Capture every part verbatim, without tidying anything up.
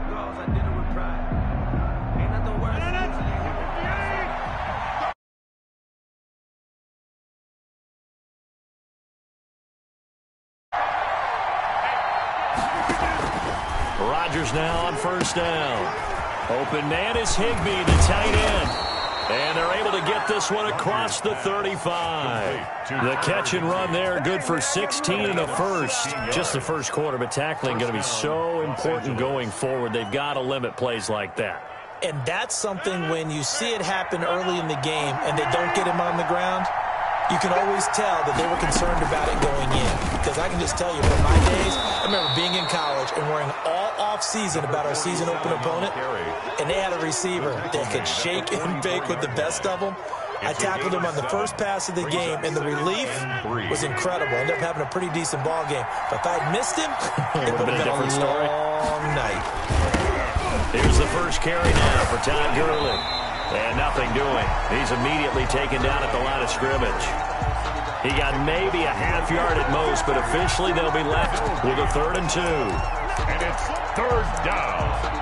Rodgers now on first down. Open man is Higbee, the tight end. And they're able to get this one across the thirty-five. The catch and run there, good for sixteen and a first. Just the first quarter, but tackling going to be so important going forward. They've got to limit plays like that. And that's something when you see it happen early in the game and they don't get him on the ground, you can always tell that they were concerned about it going in. Because I can just tell you, from my days, I remember being in college and worrying all off-season about our season open opponent, and they had a receiver that could shake and bake with the best of them. I tackled him on the first pass of the game, and the relief was incredible. I ended up having a pretty decent ball game. But if I had missed him, it would have been a different story. Long night. Here's the first carry now for Todd Gurley. And nothing doing. He's immediately taken down at the line of scrimmage. He got maybe a half yard at most, but officially they'll be left with a third and two. And it's third down.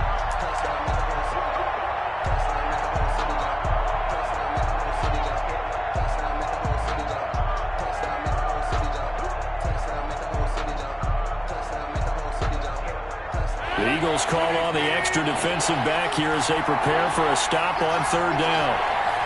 The Eagles call on the extra defensive back here as they prepare for a stop on third down.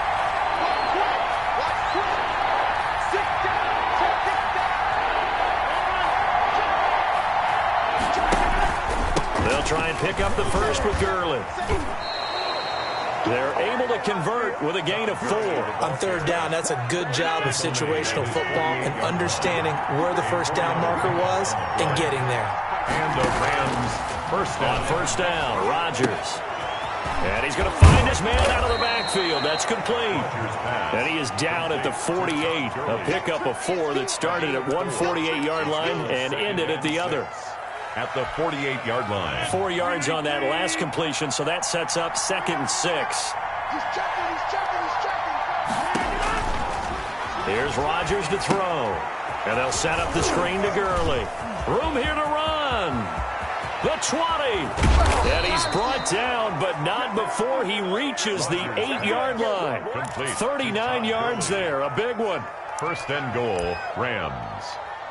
They'll try and pick up the first with Gurley. They're able to convert with a gain of four. On third down, that's a good job of situational football and understanding where the first down marker was and getting there. And the Rams first down. On first down, Rodgers. And he's going to find his man out of the backfield. That's complete. And he is down at the forty-eight. A pickup of four that started at one forty-eight yard line and ended at the other. At the forty-eight yard line. Four yards on that last completion, so that sets up second and six. He's checking, he's checking, he's checking. Here's Rodgers to throw. And they'll set up the screen to Gurley. Room here to run. The twenty. And he's brought down, but not before he reaches the eight yard line. thirty-nine yards there, a big one. First and goal, Rams.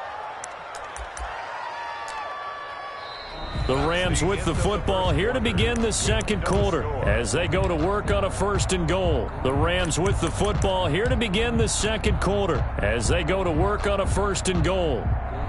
The Rams with the football here to begin the second quarter as they go to work on a first and goal. The Rams with the football here to begin the second quarter as they go to work on a first and goal.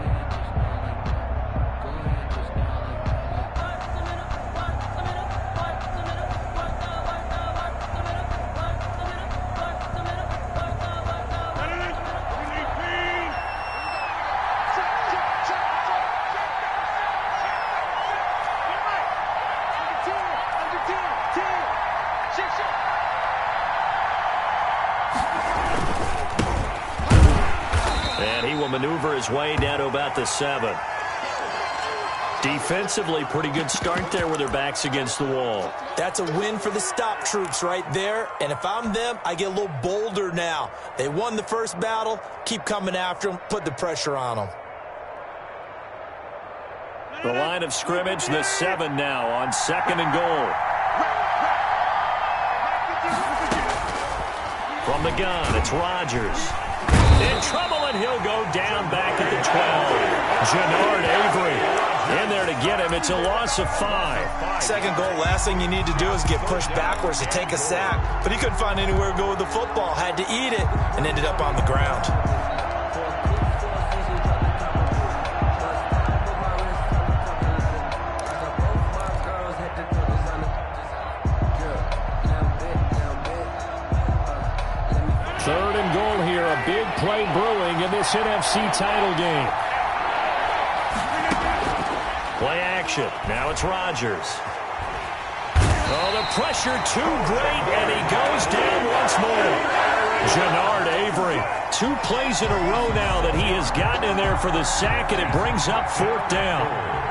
Maneuver his way down to about the seven. Defensively, pretty good start there with their backs against the wall. That's a win for the stop troops right there. And if I'm them, I get a little bolder now. They won the first battle. Keep coming after them. Put the pressure on them. The line of scrimmage, the seven now on second and goal. From the gun, it's Rodgers. In trouble, and he'll go down back at the twelve. Gennard Avery in there to get him. It's a loss of five. Second goal, last thing you need to do is get pushed backwards to take a sack. But he couldn't find anywhere to go with the football. Had to eat it and ended up on the ground. Third and goal here, a big play brewing in this N F C title game. Play action. Now it's Rodgers. Oh, the pressure too great, and he goes down once more. Gennard Avery, two plays in a row now that he has gotten in there for the sack, and it brings up fourth down.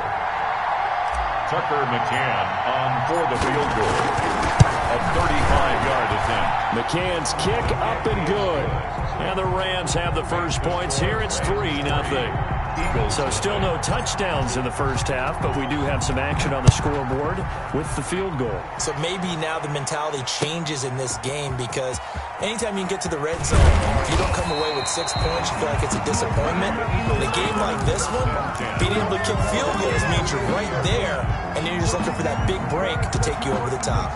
Tucker McCann on for the field goal. A thirty-five yard attempt. McCann's kick up and good. And the Rams have the first points here. It's three nothing. Eagles. So still no touchdowns in the first half, but we do have some action on the scoreboard with the field goal. So maybe now the mentality changes in this game, because anytime you can get to the red zone, if you don't come away with six points, you feel like it's a disappointment. In a game like this one, being able to kick field goals means you're right there, and then you're just looking for that big break to take you over the top.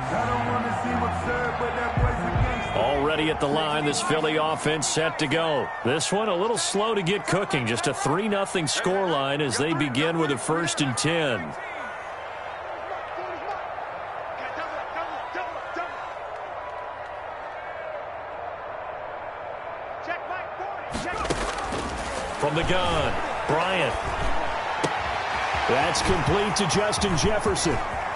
Already at the line, this Philly offense set to go. This one a little slow to get cooking. Just a three nothing scoreline as they begin with a first and ten. From the gun, Bryant. That's complete to Justin Jefferson.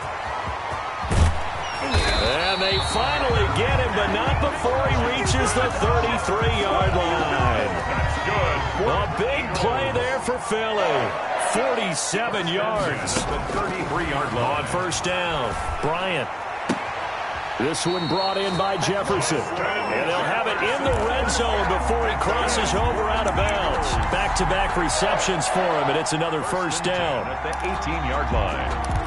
And they finally get him, but not before he reaches the thirty-three yard line. That's good. A big play there for Philly. forty-seven yards. The thirty-three yard line. On first down, Bryant. This one brought in by Jefferson. And they'll have it in the red zone before he crosses over out of bounds. Back-to-back receptions for him, and it's another first down. At the eighteen yard line.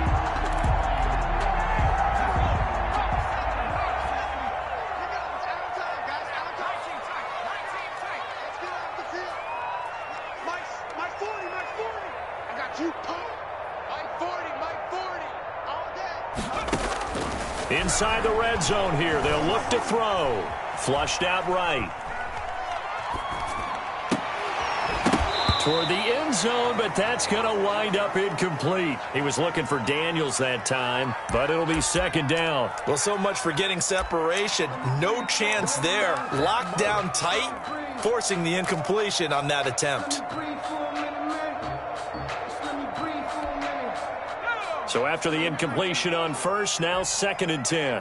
Inside the red zone here, they'll look to throw. Flushed out right. Toward the end zone, but that's going to wind up incomplete. He was looking for Daniels that time, but it'll be second down. Well, so much for getting separation. No chance there. Locked down tight, forcing the incompletion on that attempt. So after the incompletion on first, now second and ten.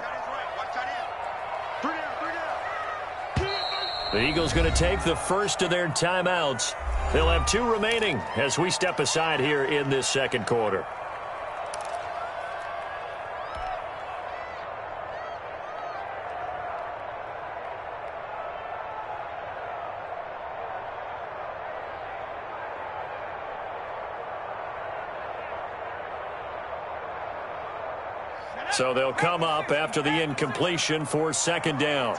The Eagles going to take the first of their timeouts. They'll have two remaining as we step aside here in this second quarter. So they'll come up after the incompletion for second down.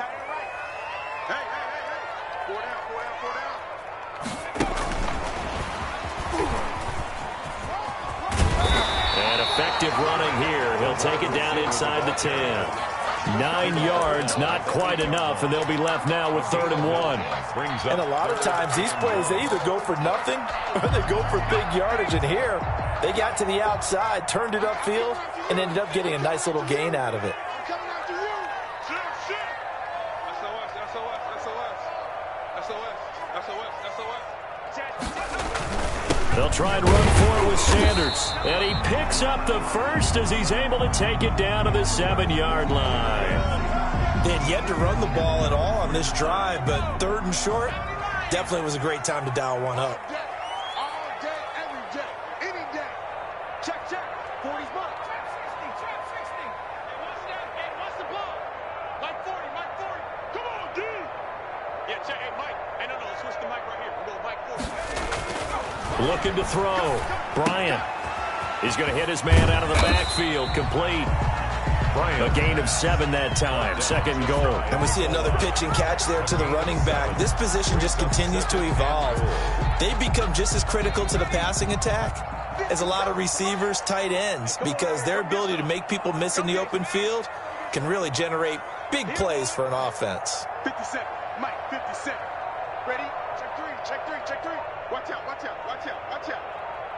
And effective running here. He'll take it down inside the ten. Nine yards, not quite enough, and they'll be left now with third and one. And a lot of times these plays, they either go for nothing or they go for big yardage. And here, they got to the outside, turned it upfield, and ended up getting a nice little gain out of it. They'll try and run for it with Sanders. And he picks up the first as he's able to take it down to the seven yard line. They had yet to run the ball at all on this drive, but third and short, definitely was a great time to dial one up. All day, every day, any day. Check, check. forty's mine. Trap sixty, trap sixty. Hey, what's that? Hey, what's the ball? Mike forty, Mike forty. Come on, D. Yeah, check. Hey, Mike. Hey, no, no, switch the mic right here. We'll go Mike forty. Looking to throw. Bryant. He's going to hit his man out of the backfield. Complete. Bryant. A gain of seven that time. Second goal. And we see another pitch and catch there to the running back. This position just continues to evolve. They've become just as critical to the passing attack as a lot of receivers, tight ends, because their ability to make people miss in the open field can really generate big plays for an offense. fifty-seven. Mike, fifty-seven. Ready? Check three, check three, check three. Watch out, watch out, watch out, watch out.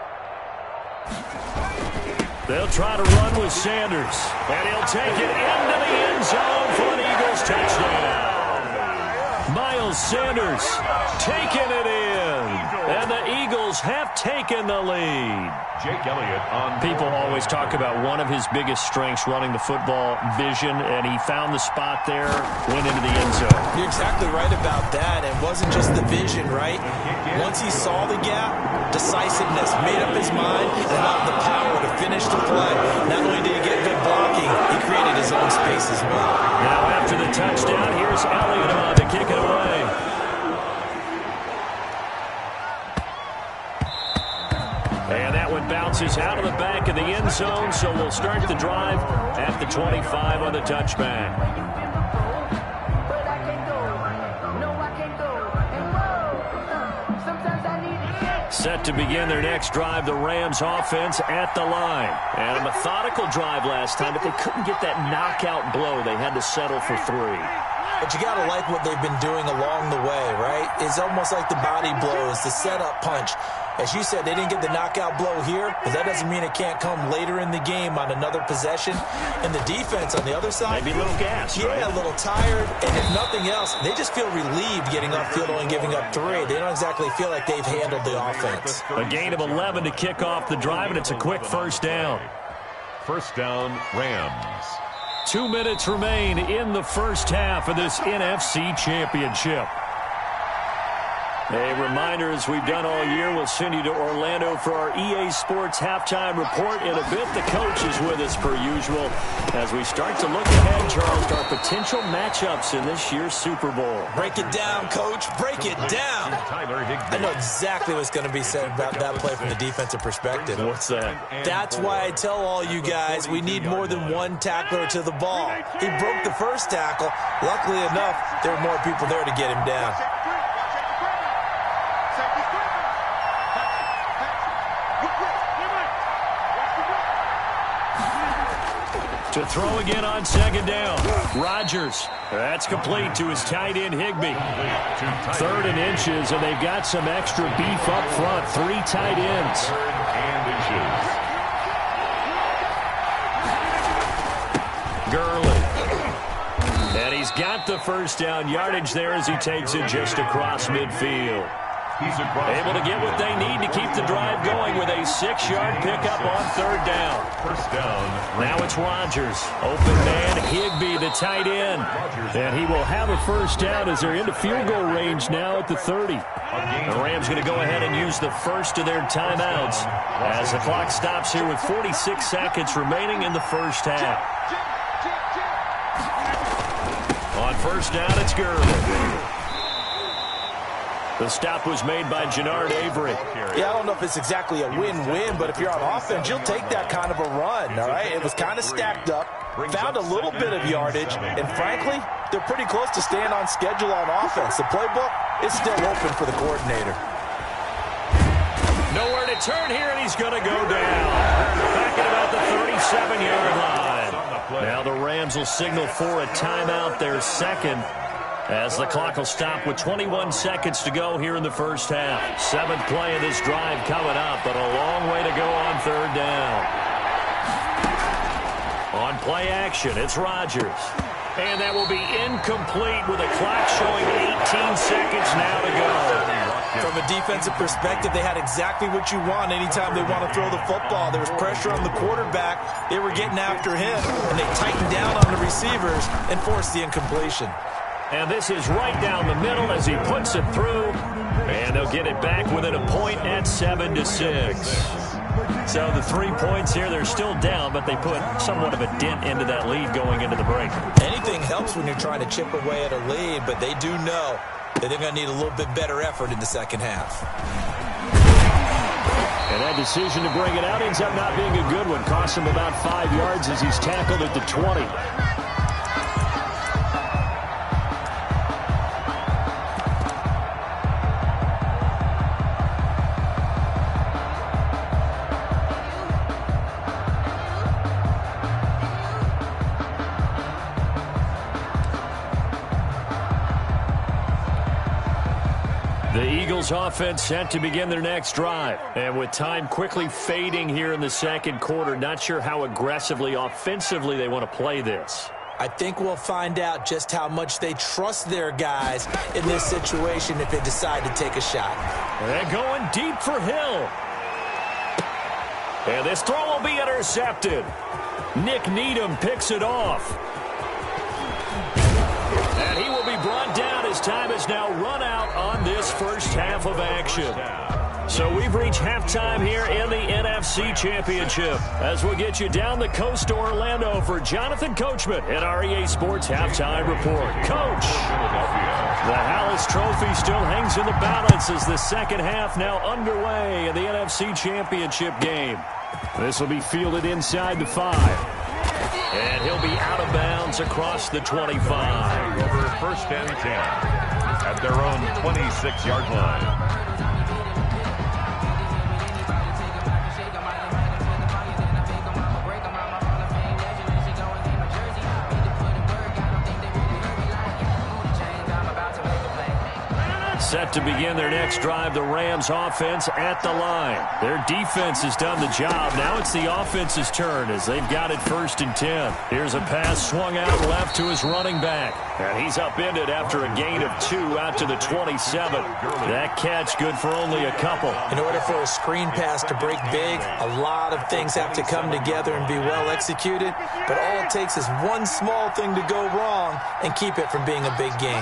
They'll try to run with Sanders. And he'll take it into the end zone for an Eagles touchdown. Miles Sanders taking it in. And the Eagles have taken the lead. Jake Elliott on. People always talk about one of his biggest strengths, running the football, vision, and he found the spot there, went into the end zone. You're exactly right about that. It wasn't just the vision, right? Once he saw the gap, decisiveness, made up his mind, and allowed the power to finish the play. Not only did he get good blocking, he created his own space as well. Now after the touchdown, here's Elliott on to kick it away. And that one bounces out of the back of the end zone, so we'll start the drive at the twenty-five on the touchback. Set to begin their next drive, the Rams offense at the line. And a methodical drive last time, but they couldn't get that knockout blow. They had to settle for three. But you got to like what they've been doing along the way, right? It's almost like the body blows, the setup punch. As you said, they didn't get the knockout blow here, but that doesn't mean it can't come later in the game on another possession. And the defense on the other side, maybe a little gas, yeah, right? a little tired. And if nothing else, they just feel relieved getting off field and giving up three. They don't exactly feel like they've handled the offense. A gain of eleven to kick off the drive, and it's a quick first down. First down, Rams. Two minutes remain in the first half of this N F C Championship. A reminder, as we've done all year, we'll send you to Orlando for our E A Sports Halftime Report. In a bit, the coach is with us per usual as we start to look ahead, Charles, to our potential matchups in this year's Super Bowl. Break it down, Coach. Break it down. I know exactly what's going to be said about that play from the defensive perspective. What's that? That's why I tell all you guys we need more than one tackler to the ball. He broke the first tackle. Luckily enough, there were more people there to get him down. To throw again on second down. Rodgers. That's complete to his tight end, Higbee. Third and inches, and they've got some extra beef up front. Three tight ends. Third and inches. Gurley. And he's got the first down yardage there as he takes it just across midfield. He's across. Able to get what they need to keep the drive going with a six-yard pickup on third down. First down. Now it's Rodgers. Open man, Higbee, the tight end. And he will have a first down as they're into field goal range now at the thirty. The Rams going to go ahead and use the first of their timeouts as the clock stops here with forty-six seconds remaining in the first half. On first down, it's Gurley. The stop was made by Genard Avery. Yeah, I don't know if it's exactly a win-win, but if you're on offense, you'll take that kind of a run, all right? It was kind of stacked up, found a little bit of yardage, and frankly, they're pretty close to staying on schedule on offense. The playbook is still open for the coordinator. Nowhere to turn here, and he's going to go down. Back at about the thirty-seven-yard line. Now the Rams will signal for a timeout, their second, as the clock will stop with twenty-one seconds to go here in the first half. Seventh play of this drive coming up, but a long way to go on third down. On play action, it's Rodgers. And that will be incomplete with a clock showing eighteen seconds now to go. From a defensive perspective, they had exactly what you want anytime they want to throw the football. There was pressure on the quarterback. They were getting after him, and they tightened down on the receivers and forced the incompletion. And this is right down the middle as he puts it through. And they'll get it back within a point at seven to six. So the three points here, they're still down, but they put somewhat of a dent into that lead going into the break. Anything helps when you're trying to chip away at a lead, but they do know that they're going to need a little bit better effort in the second half. And that decision to bring it out ends up not being a good one. Costs him about five yards as he's tackled at the twenty. Offense set to begin their next drive. And with time quickly fading here in the second quarter, not sure how aggressively offensively they want to play this. I think we'll find out just how much they trust their guys in this situation if they decide to take a shot. And going deep for Hill. And this throw will be intercepted. Nick Needham picks it off. And he will be brought down as time is now run out on this first half of action. So we've reached halftime here in the N F C Championship as we'll get you down the coast to Orlando for Jonathan Coachman at our E A Sports Halftime Report. Coach, the Hallis Trophy still hangs in the balance as the second half now underway in the N F C Championship game. This will be fielded inside the five. And he'll be out of bounds across the twenty-five. Over first and ten at their own twenty-six yard line. Set to begin their next drive, the Rams offense at the line. Their defense has done the job. Now it's the offense's turn as they've got it first and ten. Here's a pass swung out left to his running back. And he's upended after a gain of two out to the twenty-seven. That catch good for only a couple. In order for a screen pass to break big, a lot of things have to come together and be well executed. But all it takes is one small thing to go wrong and keep it from being a big game.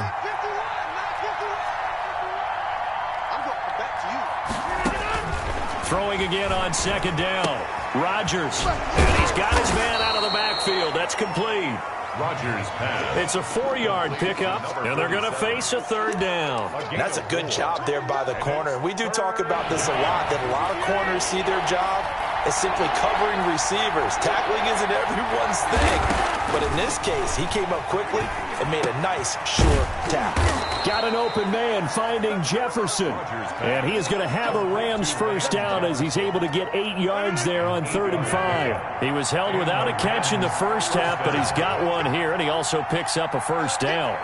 Throwing again on second down. Rodgers. And he's got his man out of the backfield. That's complete. Rodgers pass. It's a four-yard pickup, and they're going to face a third down. That's a good job there by the corner. We do talk about this a lot, that a lot of corners see their job as simply covering receivers. Tackling isn't everyone's thing. But in this case, he came up quickly and made a nice, sure tackle. Got an open man finding Jefferson. And he is going to have a Rams first down as he's able to get eight yards there on third and five. He was held without a catch in the first half, but he's got one here, and he also picks up a first down.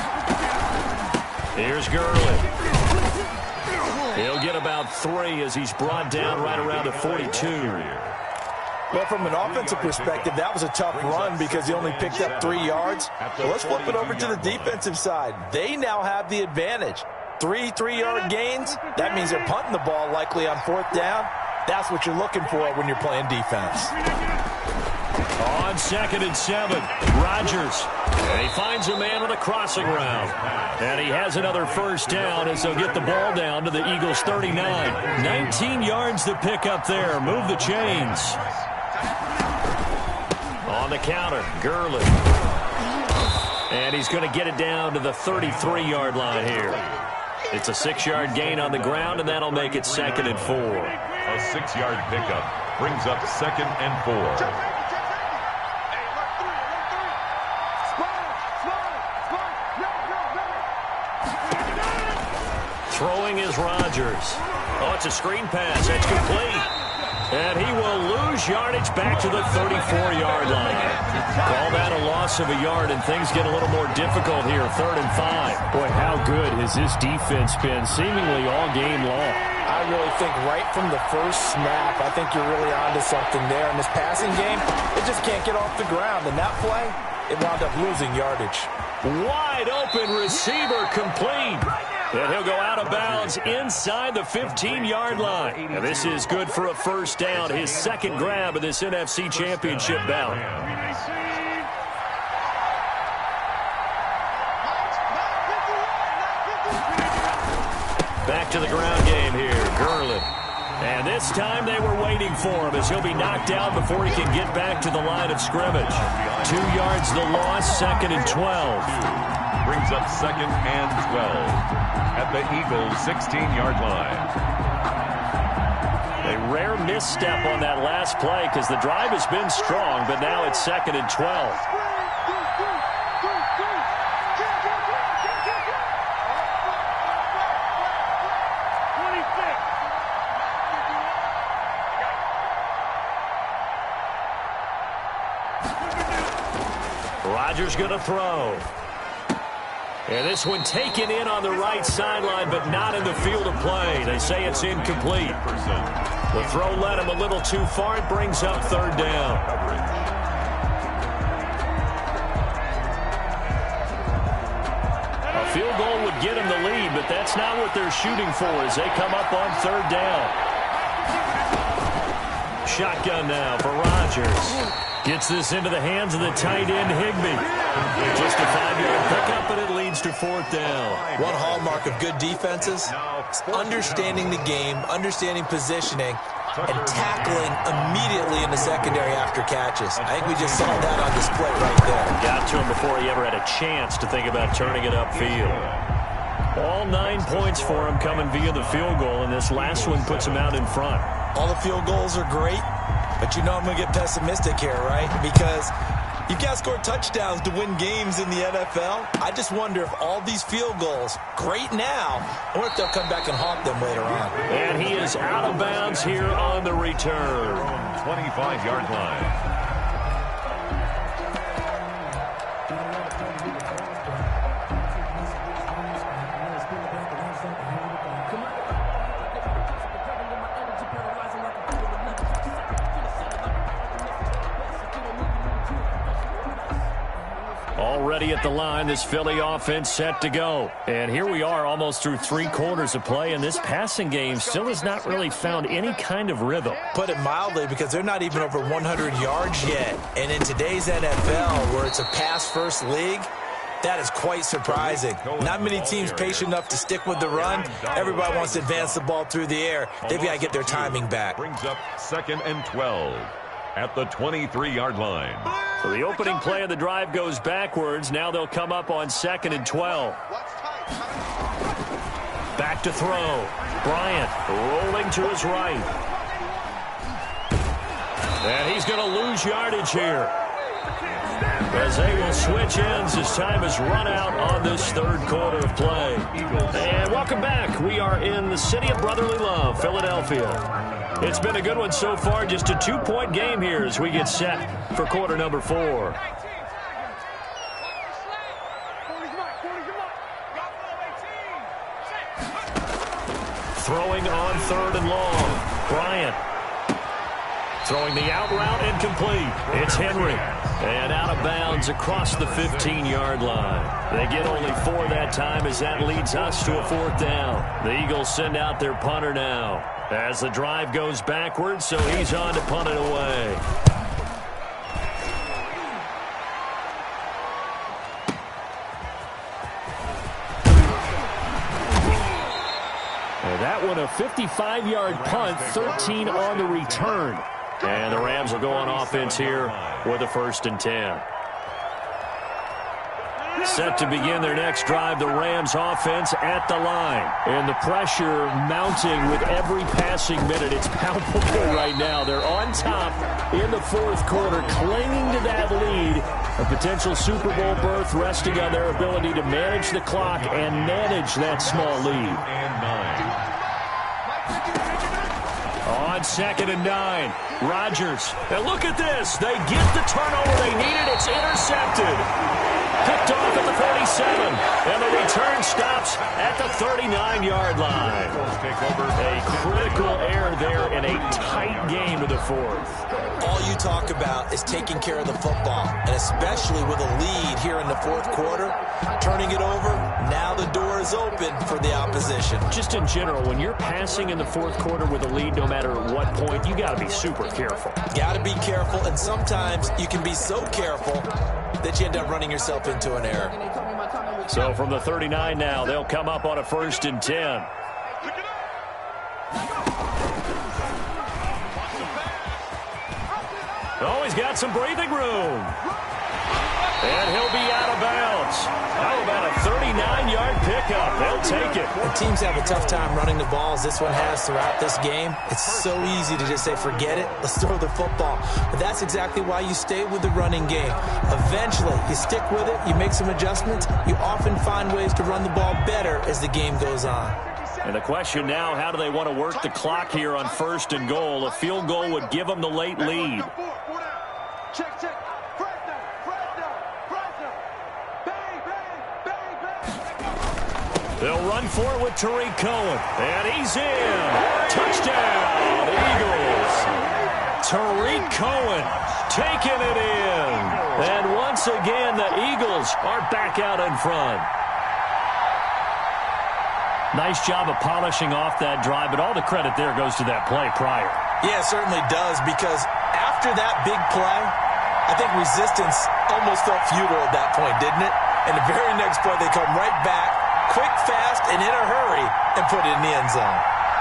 Here's Gurley. He'll get about three as he's brought down right around the forty-two. Well, from an offensive perspective, that was a tough run because he only picked up three yards. Well, let's flip it over to the defensive side. They now have the advantage. Three three-yard gains, that means they're punting the ball likely on fourth down. That's what you're looking for when you're playing defense. On second and seven, Rodgers. And he finds a man on a crossing route. And he has another first down as they'll get the ball down to the Eagles' thirty-nine. nineteen yards to pick up there. Move the chains. On the counter, Gurley. And he's going to get it down to the thirty-three-yard line here. It's a six-yard gain on the ground, and that'll make it second and four. A six-yard pickup brings up second and four. Throwing is Rodgers. Oh, it's a screen pass. That's complete. And he will lose yardage back to the thirty-four-yard line. Call that a loss of a yard, and things get a little more difficult here, third and five. Boy, how good has this defense been, seemingly all game long. I really think right from the first snap, I think you're really onto something there. In this passing game, it just can't get off the ground. And that play, it wound up losing yardage. Wide open receiver complete. And he'll go out of bounds inside the fifteen-yard line. And this is good for a first down, his second grab of this N F C Championship bout. Back to the ground game here, Gurley. And this time they were waiting for him as he'll be knocked down before he can get back to the line of scrimmage. Two yards the loss, second and twelve. Brings up second and twelve at the Eagles' sixteen-yard line. A rare misstep on that last play because the drive has been strong, but now it's second and twelve. Rodgers going to throw. And this one taken in on the right sideline, but not in the field of play. They say it's incomplete. The throw led him a little too far. It brings up third down. A field goal would get him the lead, but that's not what they're shooting for as they come up on third down. Shotgun now for Rodgers. Gets this into the hands of the tight end, Higbee. Just a five-yard pickup, and it leads to fourth down. One hallmark of good defenses is understanding the game, understanding positioning, and tackling immediately in the secondary after catches. I think we just saw that on display right there. Got to him before he ever had a chance to think about turning it upfield. All nine points for him coming via the field goal, and this last one puts him out in front. All the field goals are great, but you know I'm going to get pessimistic here, right? Because you've got to score touchdowns to win games in the N F L. I just wonder if all these field goals, great now, or if they'll come back and haunt them later on. And he is out of bounds here on the return. twenty-five-yard line. Already at the line, this Philly offense set to go. And here we are almost through three quarters of play, and this passing game still has not really found any kind of rhythm. Put it mildly, because they're not even over one hundred yards yet. And in today's N F L, where it's a pass-first league, that is quite surprising. Not many teams patient enough to stick with the run. Everybody wants to advance the ball through the air. They've got to get their timing back. Brings up second and twelve at the twenty-three-yard line. So the opening play of the drive goes backwards. Now they'll come up on second and twelve. Back to throw. Bryant rolling to his right. And he's going to lose yardage here, as they will switch ends as time has run out on this third quarter of play. And welcome back. We are in the city of brotherly love, Philadelphia. It's been a good one so far. Just a two-point game here as we get set for quarter number four. Throwing on third and long. Bryant throwing the out route incomplete. It's Henry. And out of bounds across the fifteen-yard line. They get only four that time, as that leads us to a fourth down. The Eagles send out their punter now as the drive goes backwards, so he's on to punt it away. And that one a fifty-five-yard punt, thirteen on the return. And the Rams will go on offense here with a first and ten. Set to begin their next drive, the Rams offense at the line. And the pressure mounting with every passing minute. It's palpable right now. They're on top in the fourth quarter, clinging to that lead. A potential Super Bowl berth resting on their ability to manage the clock and manage that small lead. On second and nine, Rodgers. And look at this. They get the turnover they needed. It's intercepted. Picked off at the forty-seven. And the return stops at the thirty-nine-yard line. A critical error there in a tight game to the fourth. All you talk about is taking care of the football, and especially with a lead here in the fourth quarter, turning it over, now the door is open for the opposition. Just in general, when you're passing in the fourth quarter with a lead, no matter at what point, you got to be super careful. Got to be careful, and sometimes you can be so careful that you end up running yourself into an error. So from the thirty-nine now, they'll come up on a first and ten. Oh, he's got some breathing room. And he'll be out of bounds. How about a thirty-nine-yard pickup? They'll take it. When teams have a tough time running the ball, as this one has throughout this game, it's so easy to just say, forget it, let's throw the football. But that's exactly why you stay with the running game. Eventually, you stick with it, you make some adjustments, you often find ways to run the ball better as the game goes on. And the question now, how do they want to work the clock here on first and goal? A field goal would give them the late lead. Check, check. They'll run for it with Tariq Cohen. And he's in. Touchdown, Eagles. Tariq Cohen taking it in. And once again, the Eagles are back out in front. Nice job of polishing off that drive, but all the credit there goes to that play prior. Yeah, it certainly does, because after that big play, I think resistance almost felt futile at that point, didn't it? And the very next play, they come right back, quick, fast, and in a hurry, and put it in the end zone.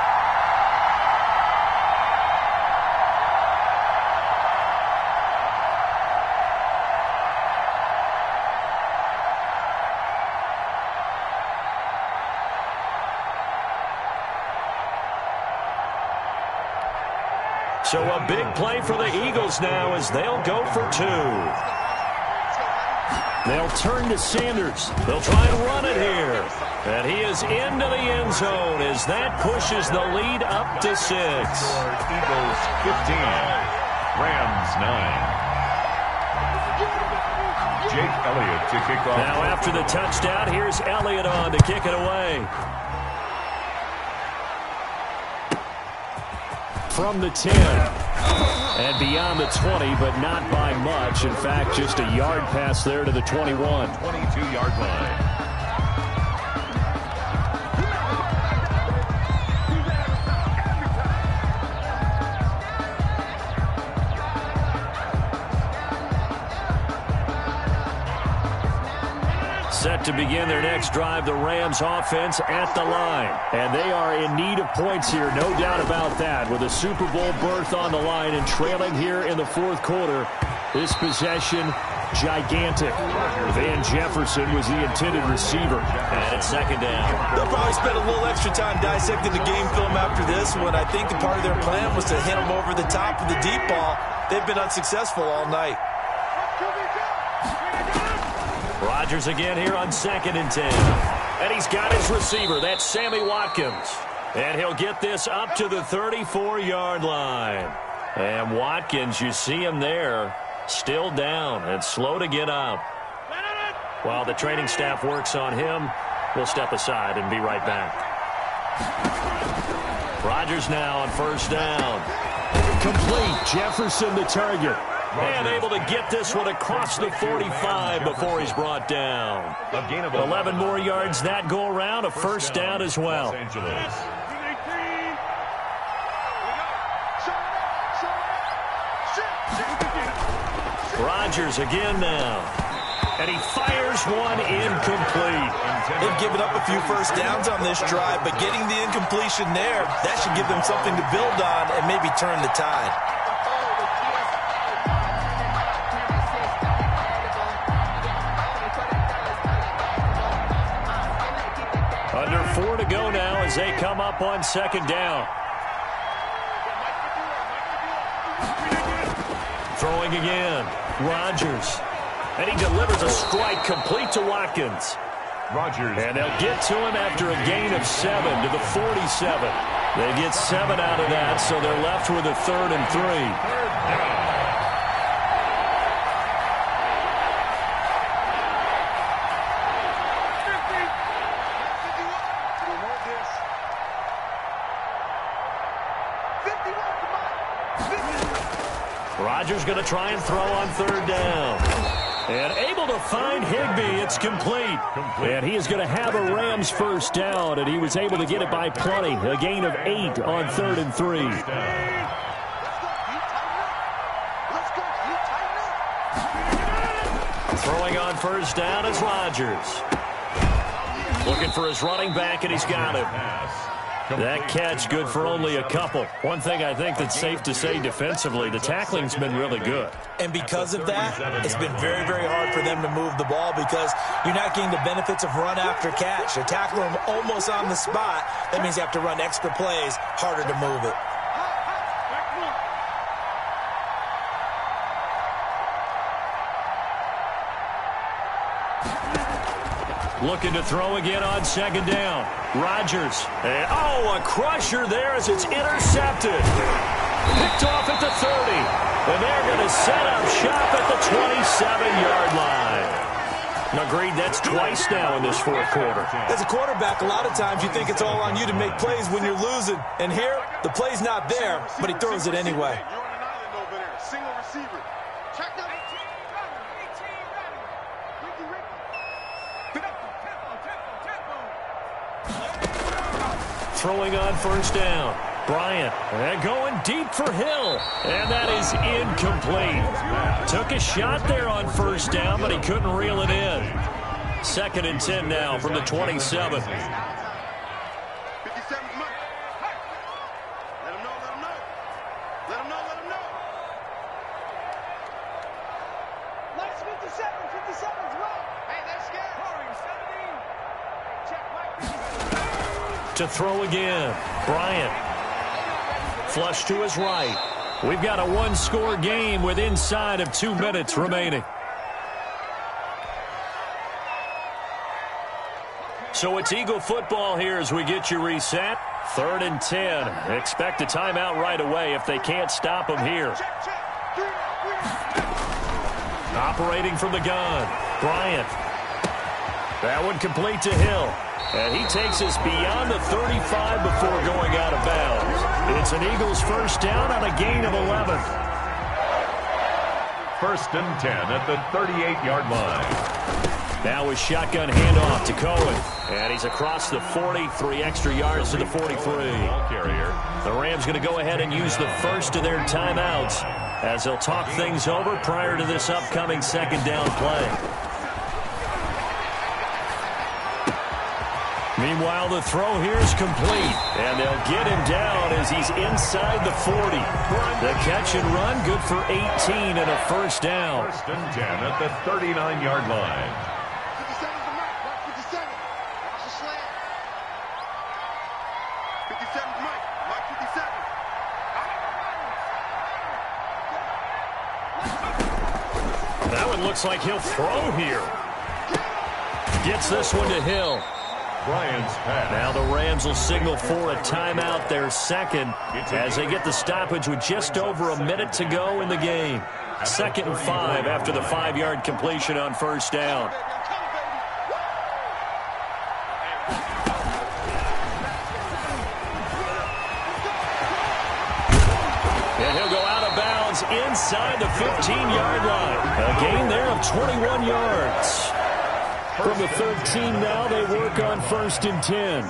So a big play for the Eagles now as they'll go for two. They'll turn to Sanders. They'll try and run it here. And he is into the end zone as that pushes the lead up to six. Eagles fifteen, Rams nine. Jake Elliott to kick off. Now after the touchdown, here's Elliott on to kick it away. From the ten and beyond the twenty, but not by much. In fact, just a yard pass there to the twenty-one. twenty-two yard line. Set to begin their next drive, the Rams offense at the line. And they are in need of points here, no doubt about that. With a Super Bowl berth on the line and trailing here in the fourth quarter, this possession gigantic. Van Jefferson was the intended receiver. And it's second down. They'll probably spend a little extra time dissecting the game film after this one. I think the part of their plan was to hit them over the top of the deep ball. They've been unsuccessful all night. Rodgers again here on second and ten. And he's got his receiver. That's Sammy Watkins. And he'll get this up to the thirty-four yard line. And Watkins, you see him there, still down and slow to get up. While the training staff works on him, we'll step aside and be right back. Rodgers now on first down. Complete. Jefferson the target. And able to get this one across the forty-five before he's brought down. eleven more yards that go around, a first down as well. Rodgers again now. And he fires one incomplete. They've given up a few first downs on this drive, but getting the incompletion there, that should give them something to build on and maybe turn the tide. Under four to go now as they come up on second down. Throwing again. Rodgers. And he delivers a strike complete to Watkins. Rodgers. And they'll get to him after a gain of seven to the forty-seven. They get seven out of that, so they're left with a third and three. Third down. Rodgers going to try and throw on third down. And able to find Higbee. It's complete. complete. And he is going to have a Rams first down, and he was able to get it by plenty. A gain of eight on third and three. Throwing on first down is Rodgers. Looking for his running back, and he's got him. That catch good for only a couple. One thing I think that's safe to say defensively, the tackling's been really good. And because of that, it's been very, very hard for them to move the ball because you're not getting the benefits of run after catch. They tackle them almost on the spot. That means you have to run extra plays, harder to move it. Looking to throw again on second down. Rodgers. And, oh, a crusher there as it's intercepted. Picked off at the thirty. And they're going to set up shop at the twenty-seven yard line. Agreed, that's twice now in this fourth quarter. As a quarterback, a lot of times you think it's all on you to make plays when you're losing. And here, the play's not there, but he throws it anyway. You're on an island over there. Single receiver. Check them. Throwing on first down. Bryant, and going deep for Hill. And that is incomplete. Took a shot there on first down, but he couldn't reel it in. Second and ten now from the twenty-seven. To throw again. Bryant. Flush to his right. We've got a one-score game with inside of two minutes remaining. So it's Eagle football here as we get you reset. Third and ten. Expect a timeout right away if they can't stop them here. Operating from the gun. Bryant. That one complete to Hill. And he takes us beyond the thirty-five before going out of bounds. It's an Eagles first down on a gain of eleven. First and ten at the thirty-eight-yard line. Now a shotgun handoff to Cohen. And he's across the forty, three extra yards to the forty-three. Ball carrier. The Rams going to go ahead and use the first of their timeouts as they'll talk things over prior to this upcoming second down play. Meanwhile, the throw here is complete, and they'll get him down as he's inside the forty. The catch and run, good for eighteen and a first down. First and ten at the thirty-nine-yard line. fifty-seven's the mark. Mark fifty-seven. Watch the slant. fifty-seven's Mike. Mark fifty-seven. That one looks like he'll throw here. Gets this one to Hill. Bryant's pass. Now the Rams will signal for a timeout, their second, as they get the stoppage with just over a minute to go in the game. Second and five after the five-yard completion on first down. And he'll go out of bounds inside the fifteen-yard line. A gain there of twenty-one yards. From the thirteen now, they work on first and ten.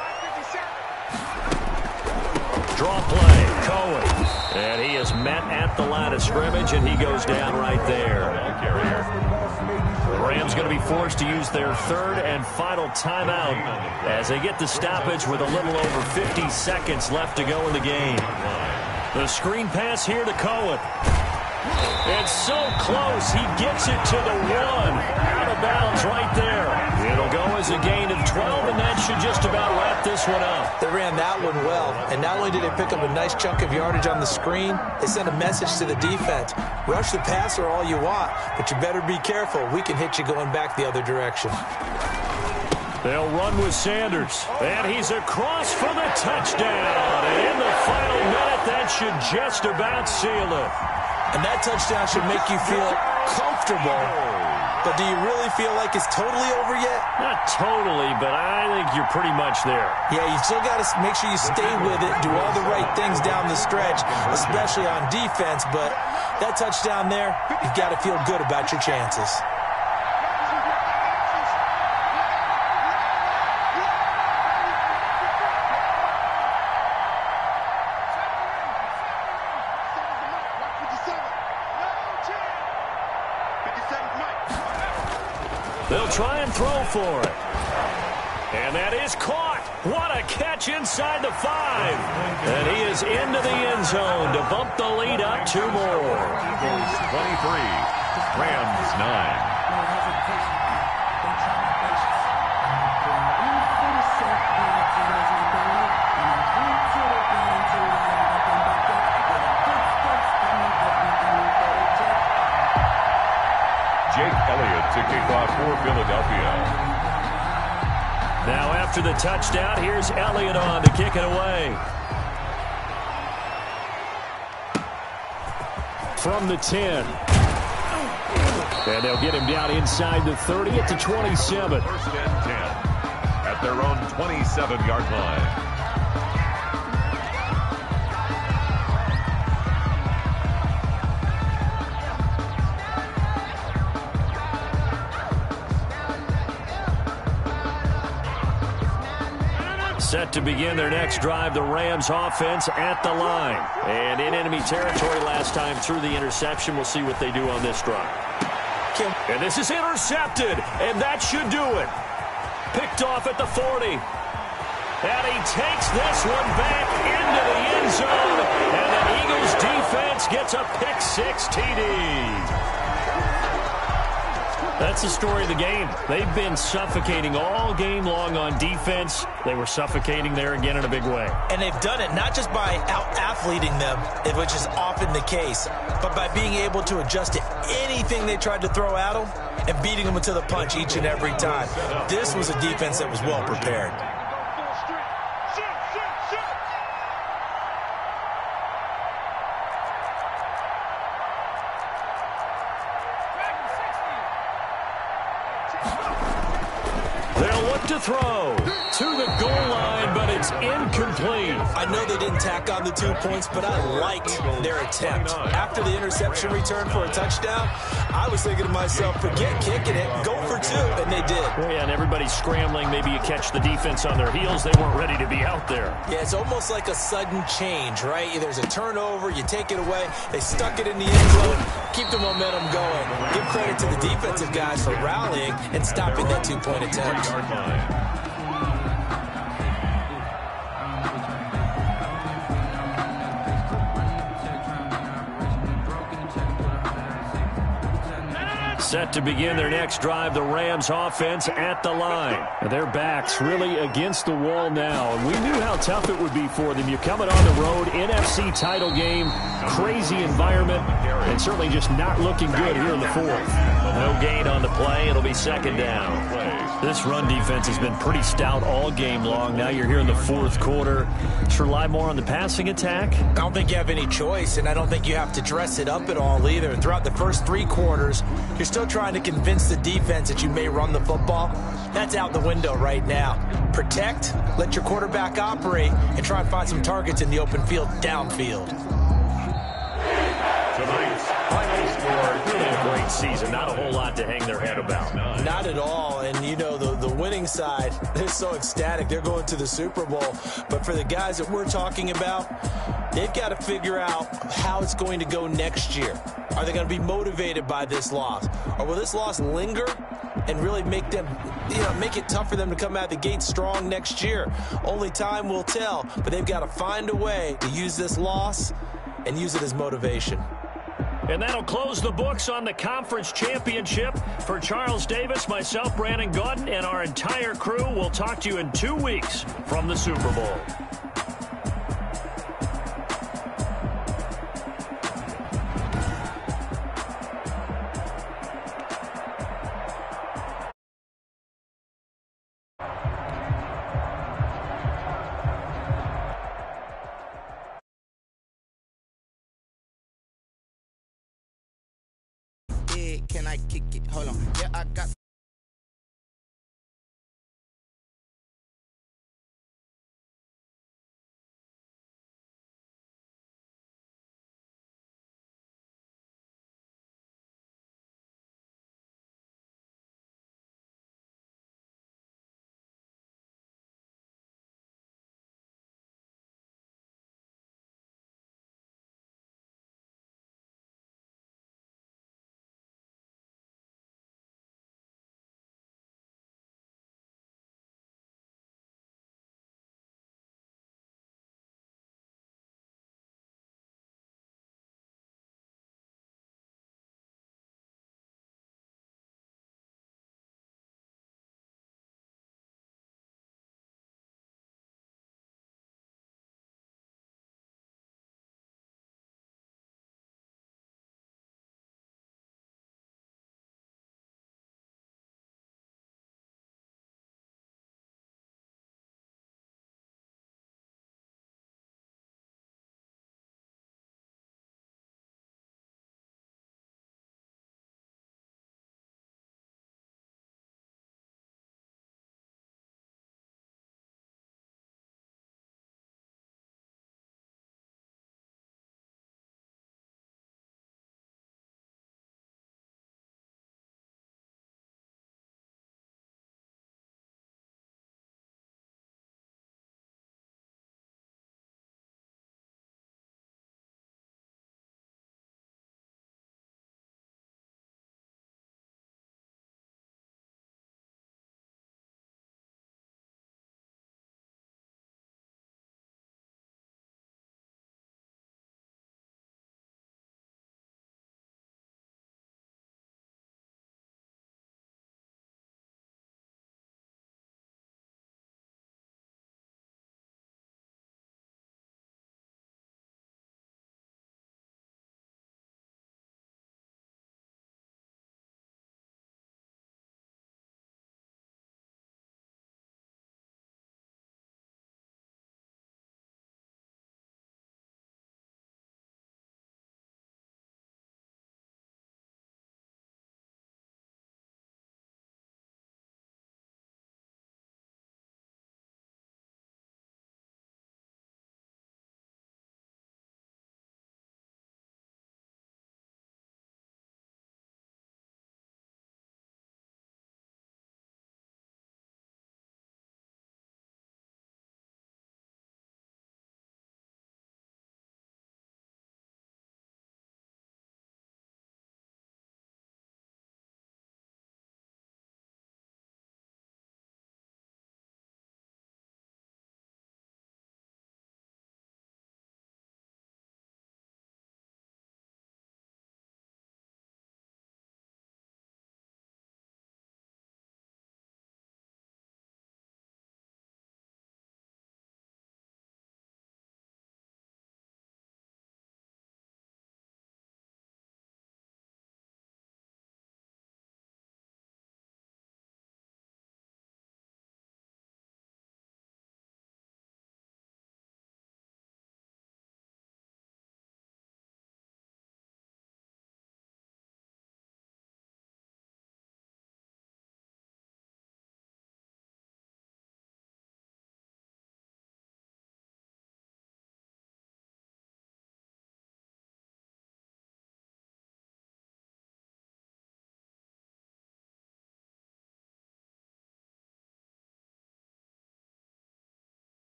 Draw play, Cohen. And he is met at the line of scrimmage, and he goes down right there. The Rams going to be forced to use their third and final timeout as they get the stoppage with a little over fifty seconds left to go in the game. The screen pass here to Cohen. It's so close, he gets it to the one. Out of bounds right there. It'll go as a gain of twelve, and that should just about wrap this one up. They ran that one well, and not only did they pick up a nice chunk of yardage on the screen, they sent a message to the defense. Rush the passer all you want, but you better be careful. We can hit you going back the other direction. They'll run with Sanders, and he's across for the touchdown. And in the final minute, that should just about seal it. And that touchdown should make you feel comfortable. But do you really feel like it's totally over yet? Not totally, but I think you're pretty much there. Yeah, you still got to make sure you stay with it, do all the right things down the stretch, especially on defense. But that touchdown there, you've got to feel good about your chances. They'll try and throw for it. And that is caught. What a catch inside the five. And he is into the end zone to bump the lead up two more. Eagles twenty-three, Rams nine. Jake Elliott to kick off for Philadelphia. Now after the touchdown, here's Elliott on to kick it away. From the ten. And they'll get him down inside the thirty at the twenty-seven. First and ten at their own twenty-seven-yard line. Set to begin their next drive, the Rams offense at the line. And in enemy territory last time through the interception. We'll see what they do on this drive. And this is intercepted, and that should do it. Picked off at the forty. And he takes this one back into the end zone. And the Eagles defense gets a pick six T D. That's the story of the game. They've been suffocating all game long on defense. They were suffocating there again in a big way. And they've done it not just by out-athleting them, which is often the case, but by being able to adjust to anything they tried to throw at them and beating them to the punch each and every time. This was a defense that was well prepared. To throw to the goal line, but it's incomplete. I know they didn't tack on the two points, but I liked their attempt. After the interception return for a touchdown, I was thinking to myself, forget kicking it, go for two, and they did. Well, yeah, and everybody's scrambling. Maybe you catch the defense on their heels. They weren't ready to be out there. Yeah, it's almost like a sudden change, right? There's a turnover, you take it away, they stuck it in the end zone, keep the momentum going. Give credit to the defensive guys for rallying and stopping that two-point attempt. Set to begin their next drive, the Rams offense at the line. Their backs really against the wall now, and we knew how tough it would be for them. You're coming on the road, N F C title game, crazy environment, and certainly just not looking good here in the fourth. No gain on the play. It'll be second down. This run defense has been pretty stout all game long. Now you're here in the fourth quarter. Should rely more on the passing attack? I don't think you have any choice, and I don't think you have to dress it up at all either. Throughout the first three quarters, you're still trying to convince the defense that you may run the football. That's out the window right now. Protect, let your quarterback operate, and try and find some targets in the open field downfield. Tonight's final score, really a great season. Not a whole lot to hang their head about. Not at all. And, you know, the, the winning side, they're so ecstatic. They're going to the Super Bowl. But for the guys that we're talking about, they've got to figure out how it's going to go next year. Are they going to be motivated by this loss? Or will this loss linger and really make them, you know, make it tough for them to come out of the gate strong next year? Only time will tell. But they've got to find a way to use this loss and use it as motivation. And that'll close the books on the conference championship. For Charles Davis, myself, Brandon Gaudin, and our entire crew, we'll talk to you in two weeks from the Super Bowl. Can I kick it? Hold on. Yeah, I got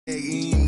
ain't